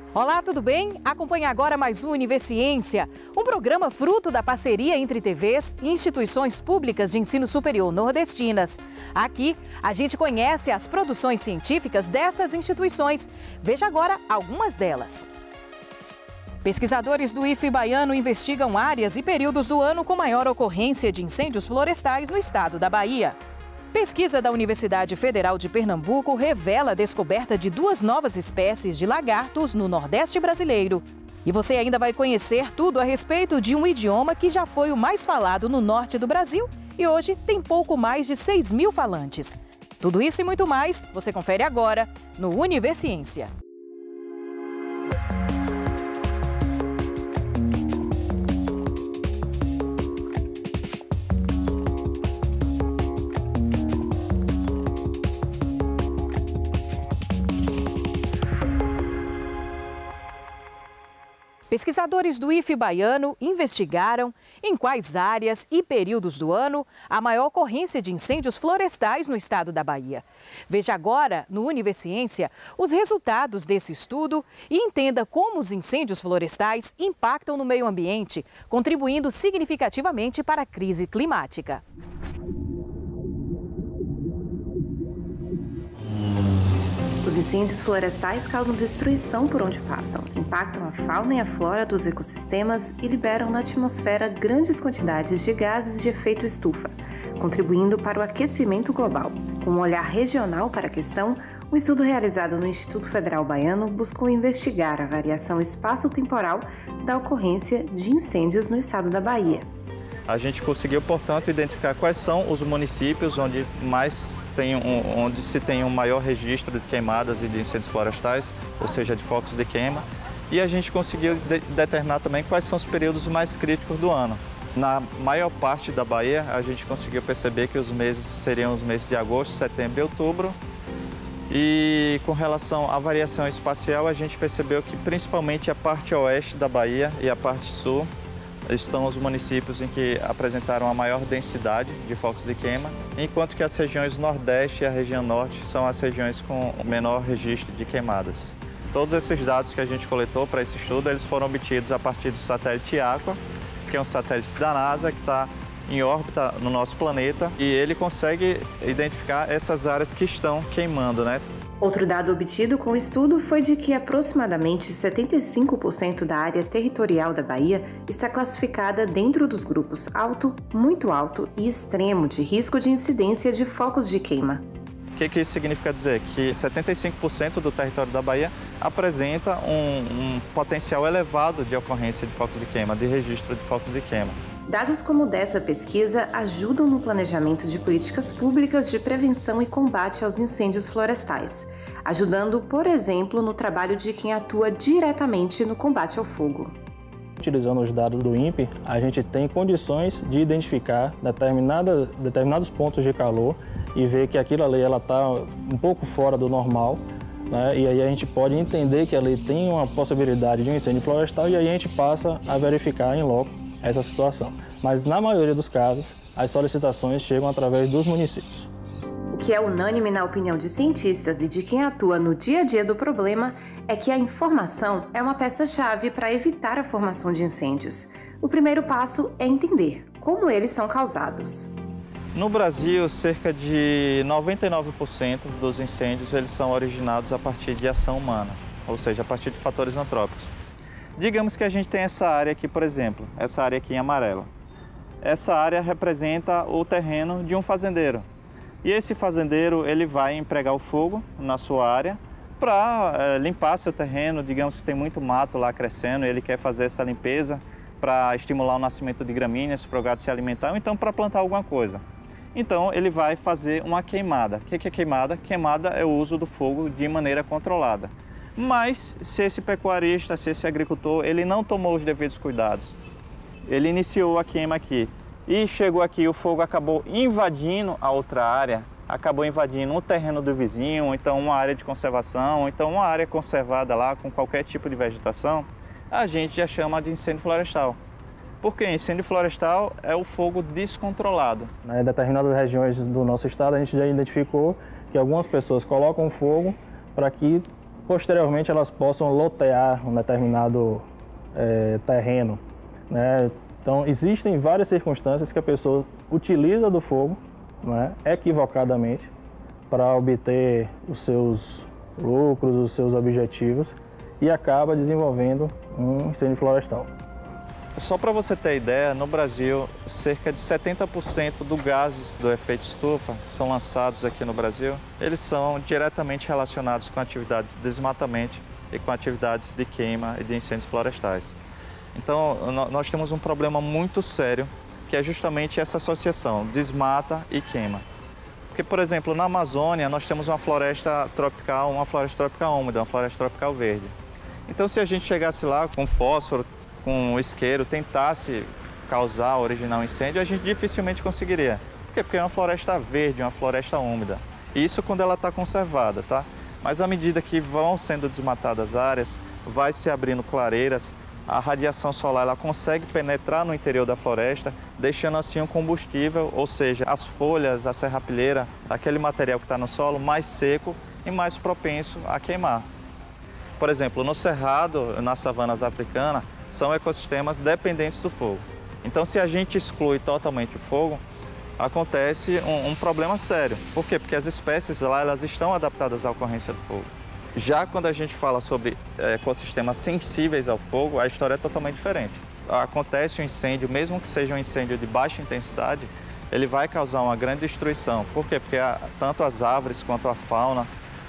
Olá, tudo bem? Acompanhe agora mais um Universiência, um programa fruto da parceria entre TVs e instituições públicas de ensino superior nordestinas. Aqui, a gente conhece as produções científicas destas instituições. Veja agora algumas delas. Pesquisadores do IFE baiano investigam áreas e períodos do ano com maior ocorrência de incêndios florestais no estado da Bahia. Pesquisa da Universidade Federal de Pernambuco revela a descoberta de 2 novas espécies de lagartos no Nordeste brasileiro. E você ainda vai conhecer tudo a respeito de um idioma que já foi o mais falado no norte do Brasil e hoje tem pouco mais de 6.000 falantes. Tudo isso e muito mais você confere agora no Universiência. Pesquisadores do IFE baiano investigaram em quais áreas e períodos do ano a maior ocorrência de incêndios florestais no estado da Bahia. Veja agora, no Universiência, os resultados desse estudo e entenda como os incêndios florestais impactam no meio ambiente, contribuindo significativamente para a crise climática. Os incêndios florestais causam destruição por onde passam, impactam a fauna e a flora dos ecossistemas e liberam na atmosfera grandes quantidades de gases de efeito estufa, contribuindo para o aquecimento global. Com um olhar regional para a questão, um estudo realizado no Instituto Federal Baiano buscou investigar a variação espaço-temporal da ocorrência de incêndios no estado da Bahia. A gente conseguiu, portanto, identificar quais são os municípios onde se tem um maior registro de queimadas e de incêndios florestais, ou seja, de focos de queima. E a gente conseguiu determinar também quais são os períodos mais críticos do ano. Na maior parte da Bahia, a gente conseguiu perceber que os meses seriam os meses de agosto, setembro e outubro. E com relação à variação espacial, a gente percebeu que principalmente a parte oeste da Bahia e a parte sul estão os municípios em que apresentaram a maior densidade de focos de queima, enquanto que as regiões Nordeste e a região Norte são as regiões com o menor registro de queimadas. Todos esses dados que a gente coletou para esse estudo, eles foram obtidos a partir do satélite Aqua, que é um satélite da NASA que está em órbita no nosso planeta e ele consegue identificar essas áreas que estão queimando, né? Outro dado obtido com o estudo foi de que aproximadamente 75% da área territorial da Bahia está classificada dentro dos grupos alto, muito alto e extremo de risco de incidência de focos de queima. O que isso significa dizer? Que 75% do território da Bahia apresenta um potencial elevado de ocorrência de focos de queima, de registro de focos de queima. Dados como o dessa pesquisa ajudam no planejamento de políticas públicas de prevenção e combate aos incêndios florestais, ajudando, por exemplo, no trabalho de quem atua diretamente no combate ao fogo. Utilizando os dados do INPE, a gente tem condições de identificar determinados pontos de calor e ver que aquilo ali está um pouco fora do normal, né? E aí a gente pode entender que ali tem uma possibilidade de um incêndio florestal e aí a gente passa a verificar em loco essa situação. Mas na maioria dos casos, as solicitações chegam através dos municípios. O que é unânime na opinião de cientistas e de quem atua no dia a dia do problema é que a informação é uma peça-chave para evitar a formação de incêndios. O primeiro passo é entender como eles são causados. No Brasil, cerca de 99% dos incêndios eles são originados a partir de ação humana, ou seja, a partir de fatores antrópicos. Digamos que a gente tem essa área aqui, por exemplo, essa área aqui em amarelo. Essa área representa o terreno de um fazendeiro. E esse fazendeiro ele vai empregar o fogo na sua área para limpar seu terreno. Digamos que tem muito mato lá crescendo, ele quer fazer essa limpeza para estimular o nascimento de gramíneas, para o gado se alimentar, ou então para plantar alguma coisa. Então ele vai fazer uma queimada. O que é queimada? Queimada é o uso do fogo de maneira controlada. Mas se esse pecuarista, se esse agricultor, ele não tomou os devidos cuidados, ele iniciou a queima aqui e chegou aqui, o fogo acabou invadindo a outra área, acabou invadindo um terreno do vizinho, ou então uma área de conservação, ou então uma área conservada lá com qualquer tipo de vegetação, a gente já chama de incêndio florestal. Porque incêndio florestal é o fogo descontrolado. Em determinadas regiões do nosso estado, a gente já identificou que algumas pessoas colocam fogo para que posteriormente elas possam lotear um determinado terreno, né? Então, existem várias circunstâncias que a pessoa utiliza do fogo, né, equivocadamente para obter os seus lucros, os seus objetivos e acaba desenvolvendo um incêndio florestal. Só para você ter ideia, no Brasil, cerca de 70% dos gases do efeito estufa que são lançados aqui no Brasil, eles são diretamente relacionados com atividades de desmatamento e com atividades de queima e de incêndios florestais. Então, nós temos um problema muito sério, que é justamente essa associação, desmata e queima. Porque, por exemplo, na Amazônia, nós temos uma floresta tropical úmida, uma floresta tropical verde. Então, se a gente chegasse lá com fósforo, com isqueiro, tentasse originar um incêndio, a gente dificilmente conseguiria. Por quê? Porque é uma floresta verde, uma floresta úmida. Isso quando ela está conservada, tá? Mas à medida que vão sendo desmatadas áreas, vai se abrindo clareiras, a radiação solar ela consegue penetrar no interior da floresta, deixando assim um combustível, ou seja, as folhas, a serrapilheira, aquele material que está no solo, mais seco e mais propenso a queimar. Por exemplo, no cerrado, nas savanas africanas, são ecossistemas dependentes do fogo. Então, se a gente exclui totalmente o fogo, acontece um problema sério. Por quê? Porque as espécies lá elas estão adaptadas à ocorrência do fogo. Já quando a gente fala sobre ecossistemas sensíveis ao fogo, a história é totalmente diferente. Acontece um incêndio, mesmo que seja um incêndio de baixa intensidade, ele vai causar uma grande destruição. Por quê? Porque tanto as árvores quanto a fauna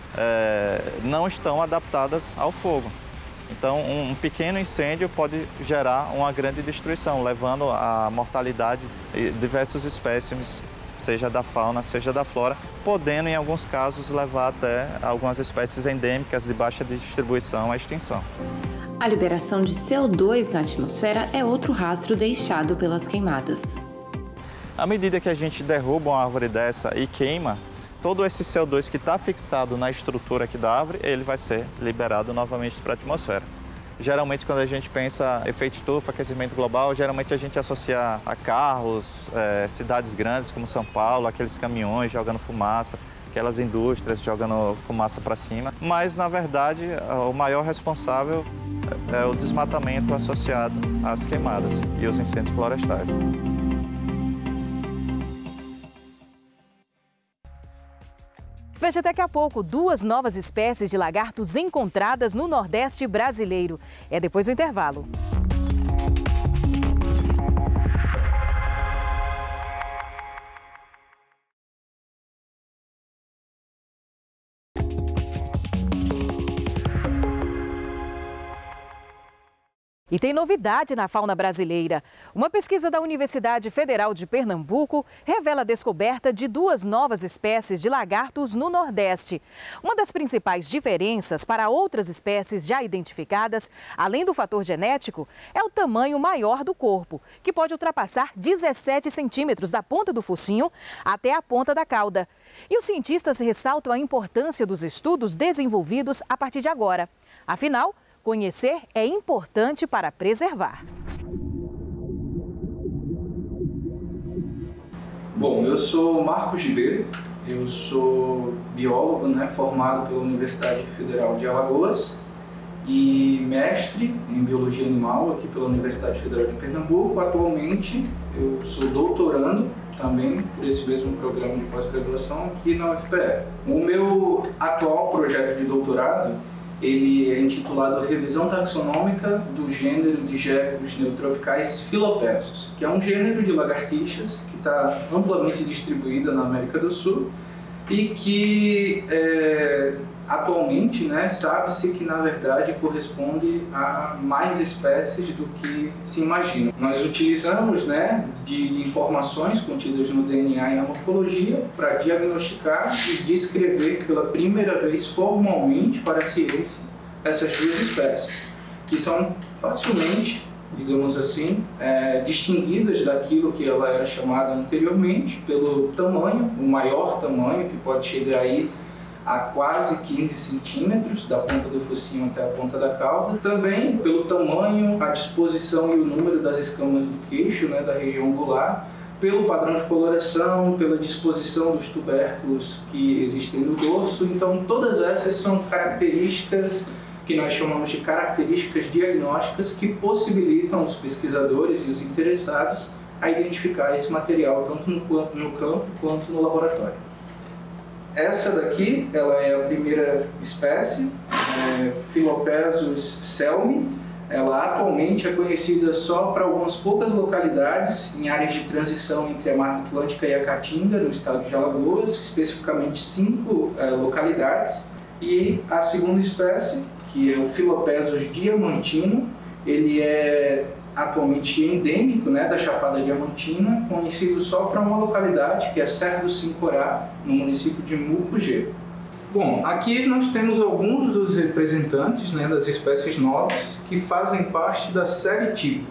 não estão adaptadas ao fogo. Então, um pequeno incêndio pode gerar uma grande destruição, levando à mortalidade de diversos espécimes, seja da fauna, seja da flora, podendo, em alguns casos, levar até algumas espécies endêmicas de baixa distribuição à extinção. A liberação de CO2 na atmosfera é outro rastro deixado pelas queimadas. À medida que a gente derruba uma árvore dessa e queima, todo esse CO2 que está fixado na estrutura aqui da árvore, ele vai ser liberado novamente para a atmosfera. Geralmente, quando a gente pensa efeito estufa, aquecimento global, geralmente a gente associa a carros, cidades grandes como São Paulo, aqueles caminhões jogando fumaça, aquelas indústrias jogando fumaça para cima. Mas, na verdade, o maior responsável é o desmatamento associado às queimadas e os incêndios florestais. Veja daqui a pouco 2 novas espécies de lagartos encontradas no Nordeste brasileiro. É depois do intervalo. E tem novidade na fauna brasileira. Uma pesquisa da Universidade Federal de Pernambuco revela a descoberta de 2 novas espécies de lagartos no Nordeste. Uma das principais diferenças para outras espécies já identificadas, além do fator genético, é o tamanho maior do corpo, que pode ultrapassar 17 centímetros da ponta do focinho até a ponta da cauda. E os cientistas ressaltam a importância dos estudos desenvolvidos a partir de agora. Afinal, conhecer é importante para preservar. Bom, eu sou Marcos Ribeiro, eu sou biólogo, formado pela Universidade Federal de Alagoas e mestre em Biologia Animal aqui pela Universidade Federal de Pernambuco. Atualmente eu sou doutorando também por esse mesmo programa de pós-graduação aqui na UFPE. O meu atual projeto de doutorado ele é intitulado Revisão Taxonômica do Gênero de Gecos Neotropicais Filopessos, que é um gênero de lagartixas que está amplamente distribuída na América do Sul e que atualmente sabe-se que na verdade corresponde a mais espécies do que se imagina. Nós utilizamos de informações contidas no DNA e na morfologia para diagnosticar e descrever pela primeira vez formalmente para a ciência essas 2 espécies, que são facilmente, digamos assim, distinguidas daquilo que ela era chamada anteriormente pelo tamanho, o maior tamanho, que pode chegar aí a quase 15 centímetros da ponta do focinho até a ponta da cauda. Também pelo tamanho, a disposição e o número das escamas do queixo, da região gular, pelo padrão de coloração, pela disposição dos tubérculos que existem no dorso. Então, todas essas são características que nós chamamos de características diagnósticas que possibilitam os pesquisadores e os interessados a identificar esse material tanto no campo quanto no laboratório. Essa daqui, ela é a primeira espécie, Philopezus selmi. Ela atualmente é conhecida só para algumas poucas localidades em áreas de transição entre a Mata Atlântica e a Caatinga, no estado de Alagoas, especificamente 5 localidades. E a segunda espécie, que é o Philopezus diamantino, ele é atualmente endêmico, né, da Chapada Diamantina, conhecido só para uma localidade, que é Serra do Sincorá, no município de Mucugê. Bom, aqui nós temos alguns dos representantes, né, das espécies novas que fazem parte da série tipo,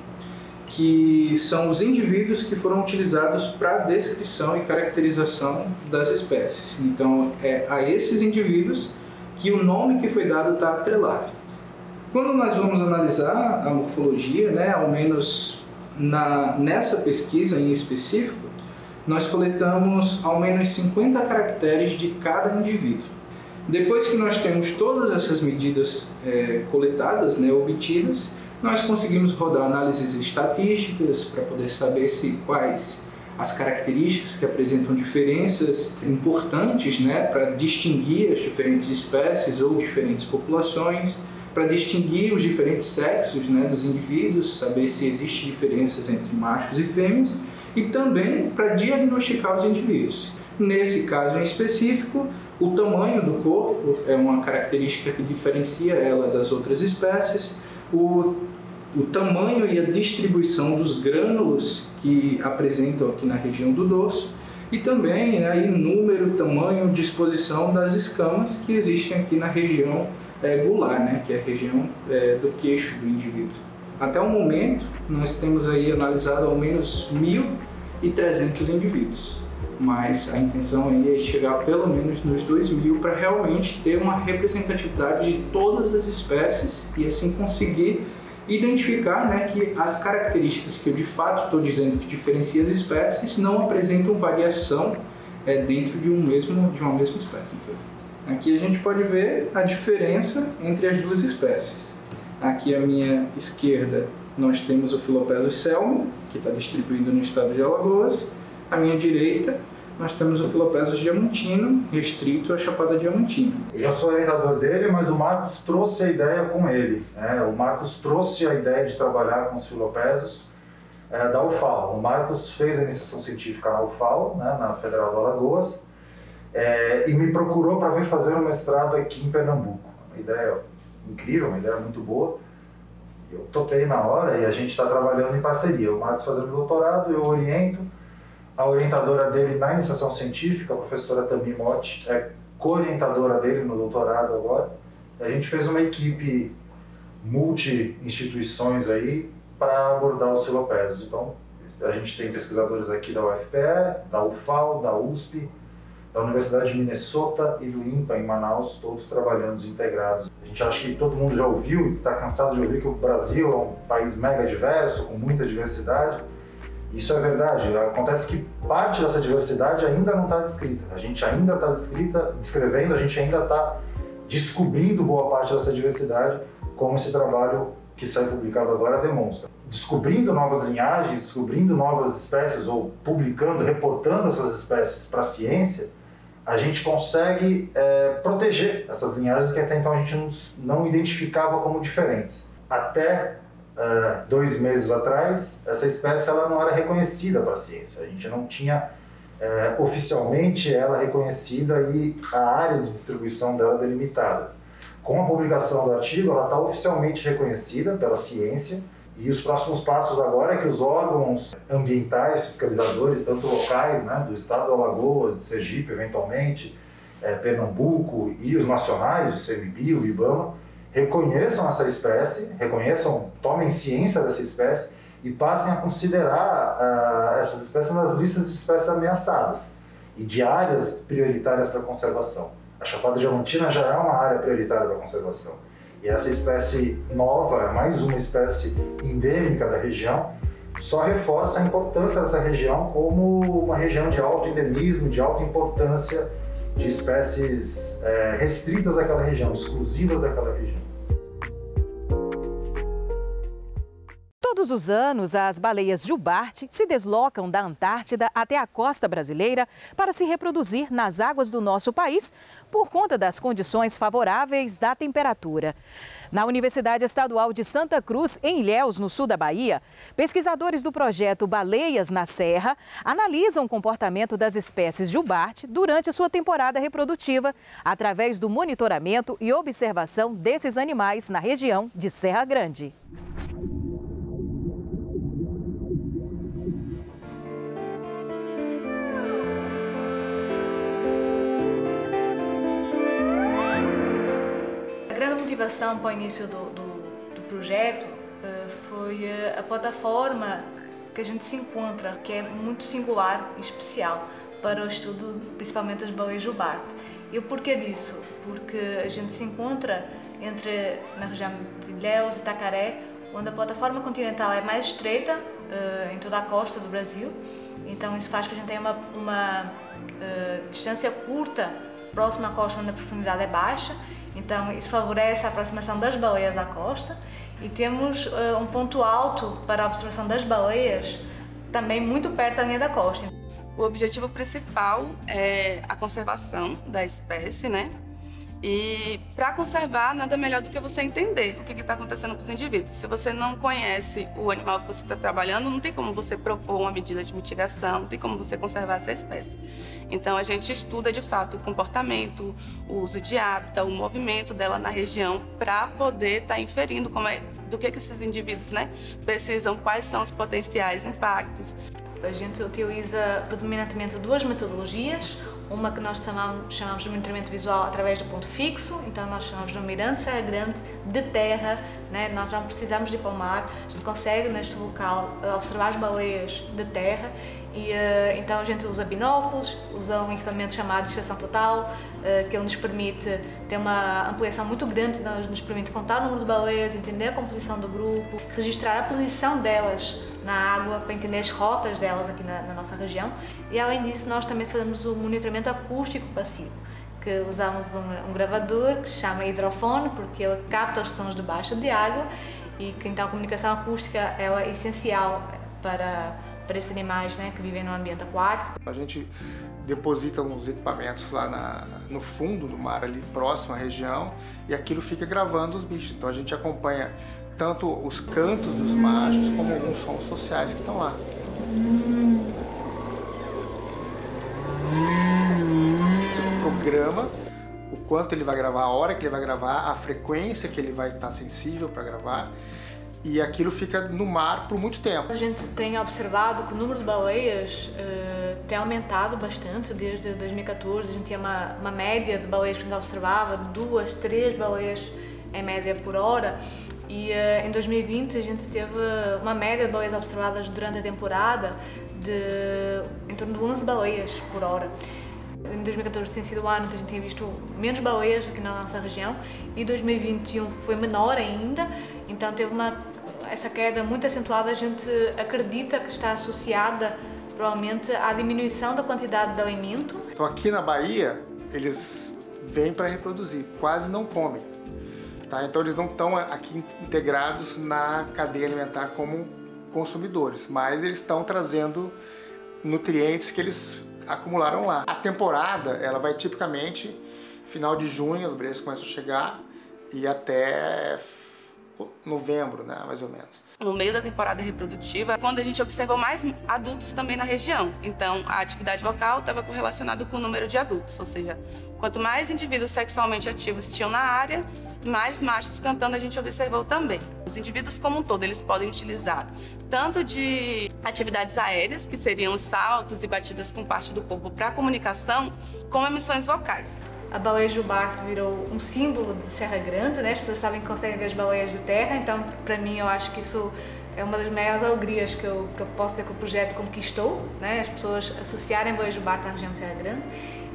que são os indivíduos que foram utilizados para a descrição e caracterização das espécies. Então, é a esses indivíduos que o nome que foi dado está atrelado. Quando nós vamos analisar a morfologia, né, ao menos nessa pesquisa em específico, nós coletamos ao menos 50 caracteres de cada indivíduo. Depois que nós temos todas essas medidas coletadas, né, obtidas, nós conseguimos rodar análises estatísticas para poder saber quais as características que apresentam diferenças importantes, né, para distinguir as diferentes espécies ou diferentes populações, para distinguir os diferentes sexos, né, dos indivíduos, saber se existem diferenças entre machos e fêmeas, e também para diagnosticar os indivíduos. Nesse caso em específico, o tamanho do corpo é uma característica que diferencia ela das outras espécies, o tamanho e a distribuição dos grânulos que apresentam aqui na região do dorso, e também aí, número, tamanho, disposição das escamas que existem aqui na região gular, né, que é a região do queixo do indivíduo. Até o momento, nós temos aí analisado ao menos 1.300 indivíduos, mas a intenção aí é chegar pelo menos nos 2.000 para realmente ter uma representatividade de todas as espécies e assim conseguir identificar, né, que as características que eu de fato estou dizendo que diferenciam as espécies não apresentam variação dentro de uma mesma espécie. Então, aqui a gente pode ver a diferença entre as duas espécies. Aqui à minha esquerda nós temos o Philopezus selmi, que está distribuído no estado de Alagoas. À minha direita nós temos o Philopezus diamantino, restrito à Chapada Diamantina. Eu sou orientador dele, mas o Marcos trouxe a ideia com ele, né? O Marcos trouxe a ideia de trabalhar com os Philopezus da UFAL. O Marcos fez a iniciação científica na UFAL, né, na Federal do Alagoas, e me procurou para vir fazer um mestrado aqui em Pernambuco. Uma ideia incrível, uma ideia muito boa. Eu topei na hora e a gente está trabalhando em parceria. O Marcos fazendo doutorado, eu oriento. A orientadora dele na iniciação científica, a professora Tami Motti, é co-orientadora dele no doutorado agora. A gente fez uma equipe multi-instituições aí para abordar os Philopezus. Então, a gente tem pesquisadores aqui da UFPE, da UFAL, da USP, da Universidade de Minnesota e do INPA em Manaus, todos trabalhando integrados. A gente acha que todo mundo já ouviu e está cansado de ouvir que o Brasil é um país mega diverso, com muita diversidade. Isso é verdade. Acontece que parte dessa diversidade ainda não está descrita. A gente ainda está descrevendo, a gente ainda está descobrindo boa parte dessa diversidade, como esse trabalho que sai publicado agora demonstra. Descobrindo novas linhagens, descobrindo novas espécies ou publicando, reportando essas espécies para a ciência, a gente consegue proteger essas linhagens que até então a gente não identificava como diferentes. Até 2 meses atrás, essa espécie ela não era reconhecida para a ciência. A gente não tinha oficialmente ela reconhecida e a área de distribuição dela delimitada. Com a publicação do artigo, ela está oficialmente reconhecida pela ciência e os próximos passos agora é que os órgãos ambientais, fiscalizadores, tanto locais, né, do estado do Alagoas, do Sergipe, eventualmente, Pernambuco e os nacionais, o CMBio, o IBAMA, reconheçam essa espécie, tomem ciência dessa espécie e passem a considerar essas espécies nas listas de espécies ameaçadas e de áreas prioritárias para conservação. A Chapada Diamantina já é uma área prioritária para conservação. E essa espécie nova é mais uma espécie endêmica da região só reforça a importância dessa região como uma região de alto endemismo, de alta importância de espécies restritas daquela região, exclusivas daquela região. Todos os anos, as baleias jubarte se deslocam da Antártida até a costa brasileira para se reproduzir nas águas do nosso país por conta das condições favoráveis da temperatura. Na Universidade Estadual de Santa Cruz, em Ilhéus, no sul da Bahia, pesquisadores do projeto Baleias na Serra analisam o comportamento das espécies jubarte durante a sua temporada reprodutiva, através do monitoramento e observação desses animais na região de Serra Grande. A grande motivação para o início do projeto foi a plataforma que a gente se encontra, que é muito singular e especial para o estudo, principalmente das baleias jubarte. E o porquê disso? Porque a gente se encontra na região de Ilhéus e Itacaré, onde a plataforma continental é mais estreita em toda a costa do Brasil. Então isso faz que a gente tenha uma distância curta próxima à costa, onde a profundidade é baixa. Então isso favorece a aproximação das baleias à costa, e temos um ponto alto para a observação das baleias também muito perto da linha da costa. O objetivo principal é a conservação da espécie, né? E para conservar, nada melhor do que você entender o que está acontecendo com os indivíduos. Se você não conhece o animal que você está trabalhando, não tem como você propor uma medida de mitigação, não tem como você conservar essa espécie. Então a gente estuda de fato o comportamento, o uso de hábitat, o movimento dela na região, para poder estar inferindo do que esses indivíduos, né, precisam, quais são os potenciais impactos. A gente utiliza predominantemente duas metodologias. Uma que nós chamamos de monitoramento visual através do ponto fixo, então nós chamamos de um mirante Serra Grande de terra, né? Nós não precisamos de ir para o mar, a gente consegue neste local observar as baleias de terra, e então a gente usa binóculos, usa um equipamento chamado de estação total, que nos permite ter uma ampliação muito grande, nos permite contar o número de baleias, entender a composição do grupo, registrar a posição delas na água, para entender as rotas delas aqui na nossa região. E além disso, nós também fazemos o monitoramento acústico passivo, que usamos um gravador que se chama hidrofone, porque ele capta os sons debaixo de água, e que então a comunicação acústica é essencial para esses animais, né, que vivem no ambiente aquático. A gente deposita uns equipamentos lá no fundo do mar, ali próximo à região, e aquilo fica gravando os bichos. Então a gente acompanha tanto os cantos dos machos como alguns sons sociais que estão lá. Você programa o quanto ele vai gravar, a hora que ele vai gravar, a frequência que ele vai estar sensível para gravar, e aquilo fica no mar por muito tempo. A gente tem observado que o número de baleias tem aumentado bastante desde 2014. A gente tinha uma média de baleias que a gente observava, 2, 3 baleias em média por hora. E em 2020 a gente teve uma média de baleias observadas durante a temporada de em torno de 11 baleias por hora. Em 2014 tem sido o ano que a gente tinha visto menos baleias aqui na nossa região, e 2021 foi menor ainda, então teve essa queda muito acentuada. A gente acredita que está associada provavelmente à diminuição da quantidade de alimento. Então aqui na Bahia eles vêm para reproduzir, quase não comem. Tá? Então eles não estão aqui integrados na cadeia alimentar como consumidores, mas eles estão trazendo nutrientes que eles acumularam lá. A temporada ela vai tipicamente final de junho, as baleias começam a chegar, e até novembro, né, mais ou menos. No meio da temporada reprodutiva, quando a gente observou mais adultos também na região. Então, a atividade vocal estava correlacionada com o número de adultos, ou seja, quanto mais indivíduos sexualmente ativos tinham na área, mais machos cantando a gente observou também. Os indivíduos como um todo, eles podem utilizar tanto de atividades aéreas, que seriam os saltos e batidas com parte do corpo para comunicação, como emissões vocais. A baleia jubarte virou um símbolo de Serra Grande, né? As pessoas sabem que conseguem ver as baleias de terra, então para mim eu acho que isso é uma das maiores alegrias que eu posso ter que o projeto conquistou, né? As pessoas associarem a baleia jubarte à região de Serra Grande.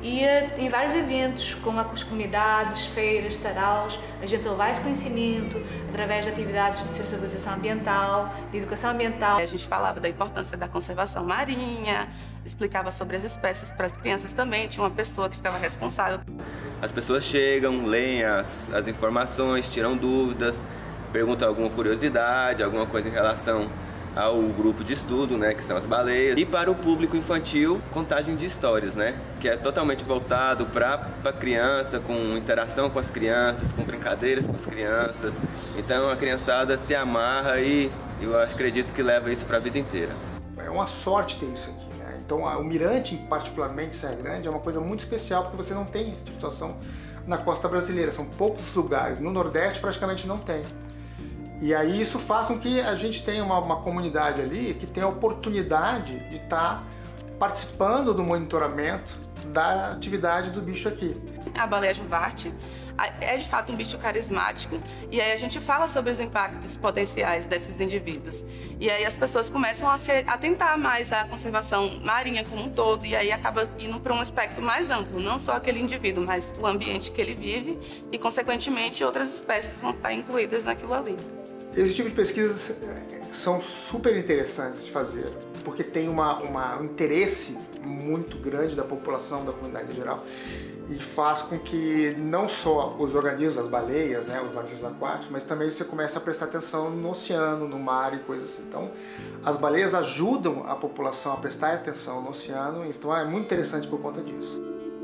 E em vários eventos, como com as comunidades, feiras, saraus, a gente levar esse conhecimento através de atividades de sensibilização ambiental, de educação ambiental. A gente falava da importância da conservação marinha, explicava sobre as espécies para as crianças também, tinha uma pessoa que ficava responsável. As pessoas chegam, leem as informações, tiram dúvidas, perguntam alguma curiosidade, alguma coisa em relação ao grupo de estudo, né, que são as baleias. E para o público infantil, contagem de histórias, né, que é totalmente voltado para a criança, com interação com as crianças, com brincadeiras com as crianças. Então a criançada se amarra e eu acredito que leva isso para a vida inteira. É uma sorte ter isso aqui, né? Então o Mirante, particularmente Serra Grande, é uma coisa muito especial porque você não tem essa situação na costa brasileira. São poucos lugares. No Nordeste praticamente não tem. E aí isso faz com que a gente tenha uma comunidade ali que tenha a oportunidade de estar participando do monitoramento da atividade do bicho aqui. A baleia juvarte é de fato um bicho carismático e aí a gente fala sobre os impactos potenciais desses indivíduos. E aí as pessoas começam a se atentar mais à conservação marinha como um todo e aí acaba indo para um aspecto mais amplo, não só aquele indivíduo, mas o ambiente que ele vive e, consequentemente, outras espécies vão estar incluídas naquilo ali. Esse tipo de pesquisas são super interessantes de fazer, porque tem um interesse muito grande da população, da comunidade em geral, e faz com que não só os organismos, as baleias, né, os mamíferos aquáticos, mas também você começa a prestar atenção no oceano, no mar e coisas assim. Então, as baleias ajudam a população a prestar atenção no oceano, então é muito interessante por conta disso.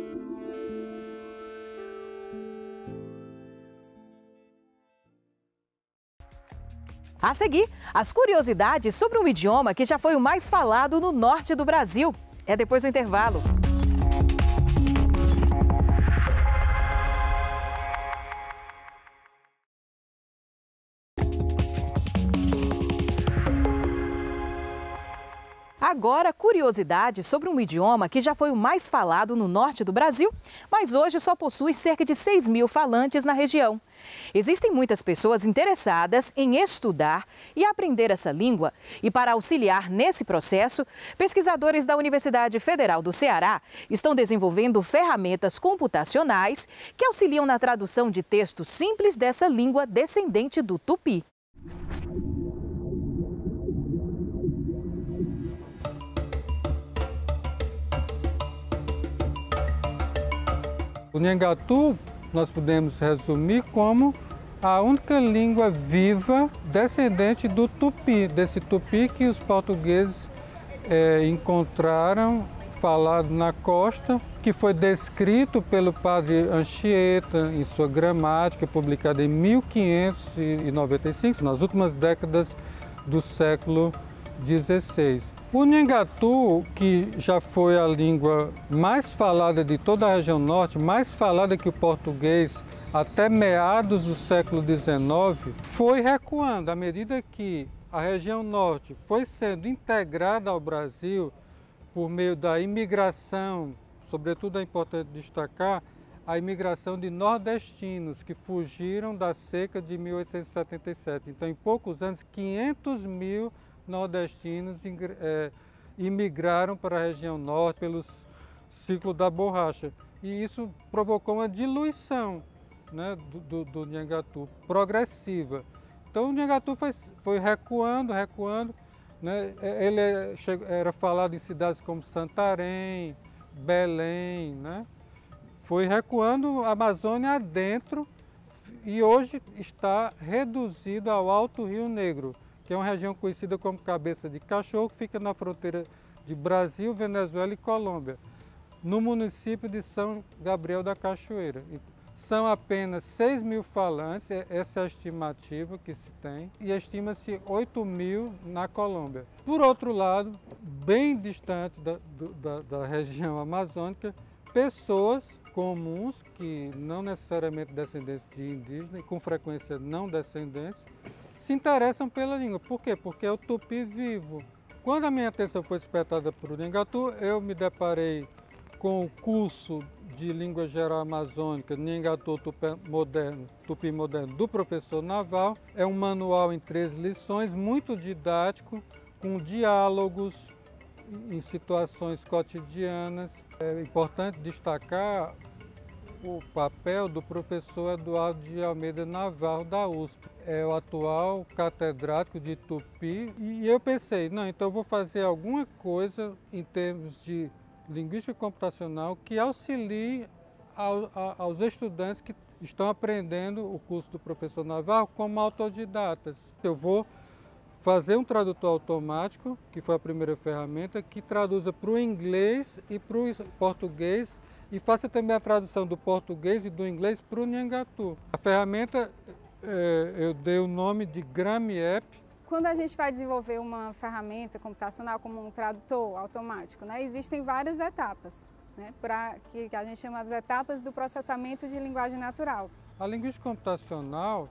A seguir, as curiosidades sobre um idioma que já foi o mais falado no norte do Brasil. É depois do intervalo. Agora, curiosidades sobre um idioma que já foi o mais falado no norte do Brasil, mas hoje só possui cerca de 6.000 falantes na região. Existem muitas pessoas interessadas em estudar e aprender essa língua. E para auxiliar nesse processo, pesquisadores da Universidade Federal do Ceará estão desenvolvendo ferramentas computacionais que auxiliam na tradução de textos simples dessa língua descendente do tupi. O Nhangatu nós podemos resumir como a única língua viva descendente do tupi, desse tupi que os portugueses encontraram falado na costa, que foi descrito pelo padre Anchieta em sua gramática, publicada em 1595, nas últimas décadas do século XVI. O Nhangatu, que já foi a língua mais falada de toda a região norte, mais falada que o português até meados do século XIX, foi recuando à medida que a região norte foi sendo integrada ao Brasil por meio da imigração, sobretudo é importante destacar a imigração de nordestinos que fugiram da seca de 1877. Então, em poucos anos, 500 mil nordestinos imigraram para a região norte pelo ciclo da borracha. E isso provocou uma diluição, né, do Nhangatu, progressiva. Então o Nhangatu foi recuando, né? Ele era falado em cidades como Santarém, Belém, né? Foi recuando a Amazônia adentro e hoje está reduzido ao Alto Rio Negro, que é uma região conhecida como Cabeça de Cachorro, que fica na fronteira de Brasil, Venezuela e Colômbia, no município de São Gabriel da Cachoeira. São apenas 6.000 falantes, essa é a estimativa que se tem, e estima-se 8.000 na Colômbia. Por outro lado, bem distante da região amazônica, pessoas comuns, que não necessariamente descendentes de indígenas, e com frequência não descendentes, se interessam pela língua. Por quê? Porque é o tupi vivo. Quando a minha atenção foi despertada para o Nhangatu, eu me deparei com o curso de Língua Geral Amazônica, Nhangatu Tupi Moderno, do professor Naval. É um manual em 3 lições, muito didático, com diálogos em situações cotidianas. É importante destacar o papel do professor Eduardo de Almeida Navarro, da USP. É o atual catedrático de Tupi. E eu pensei, não, então eu vou fazer alguma coisa em termos de linguística computacional que auxilie aos estudantes que estão aprendendo o curso do professor Navarro como autodidatas. Eu vou fazer um tradutor automático, que foi a primeira ferramenta, que traduza para o inglês e para o português e faça também a tradução do português e do inglês para o Nhangatu. A ferramenta eu dei o nome de GramApp. Quando a gente vai desenvolver uma ferramenta computacional como um tradutor automático, né, existem várias etapas, né, que a gente chama de etapas do processamento de linguagem natural. A linguística computacional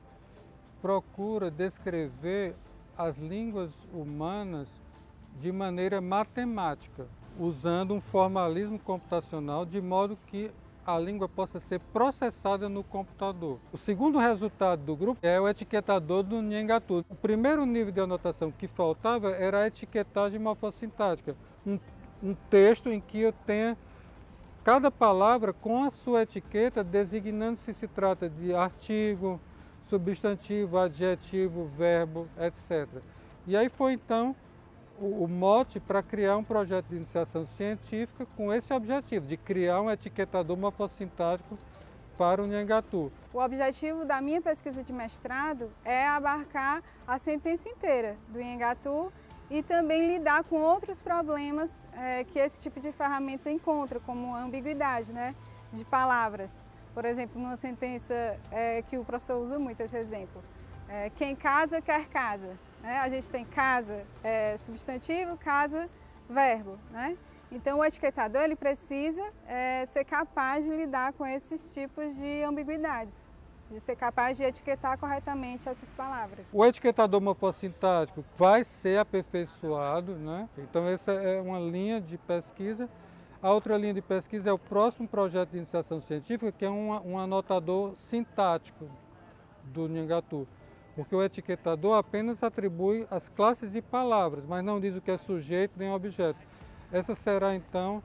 procura descrever as línguas humanas de maneira matemática, usando um formalismo computacional de modo que a língua possa ser processada no computador. O segundo resultado do grupo é o etiquetador do Nhangatu. O primeiro nível de anotação que faltava era a etiquetagem morfossintática, um texto em que eu tenha cada palavra com a sua etiqueta designando se trata de artigo, substantivo, adjetivo, verbo, etc. E aí foi então o mote para criar um projeto de iniciação científica com esse objetivo, de criar um etiquetador morfossintático para o Nhangatu. O objetivo da minha pesquisa de mestrado é abarcar a sentença inteira do Nhangatu e também lidar com outros problemas que esse tipo de ferramenta encontra, como a ambiguidade, né, de palavras. Por exemplo, numa sentença que o professor usa muito esse exemplo, quem casa quer casa. Né? A gente tem casa substantivo, casa verbo. Né? Então o etiquetador ele precisa ser capaz de lidar com esses tipos de ambiguidades, de ser capaz de etiquetar corretamente essas palavras. O etiquetador morfossintático vai ser aperfeiçoado, né? Então essa é uma linha de pesquisa. A outra linha de pesquisa é o próximo projeto de iniciação científica, que é um anotador sintático do Nhangatu, porque o etiquetador apenas atribui as classes de palavras, mas não diz o que é sujeito nem objeto. Essa será então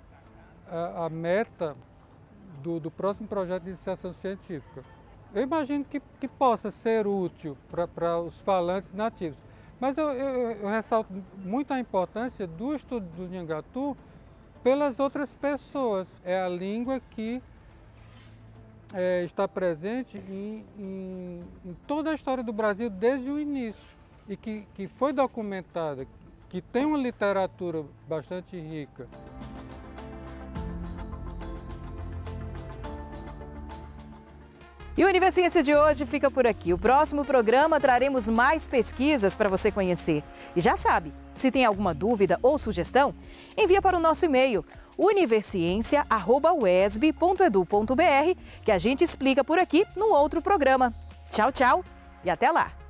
a meta do próximo projeto de iniciação científica. Eu imagino que possa ser útil para os falantes nativos, mas eu ressalto muito a importância do estudo do Nhangatu pelas outras pessoas. É a língua que está presente em toda a história do Brasil desde o início e que foi documentada, que tem uma literatura bastante rica. E o Univerciência de hoje fica por aqui. O próximo programa traremos mais pesquisas para você conhecer. E já sabe, se tem alguma dúvida ou sugestão, envia para o nosso e-mail universiencia@uesb.edu.br que a gente explica por aqui no outro programa. Tchau, tchau e até lá!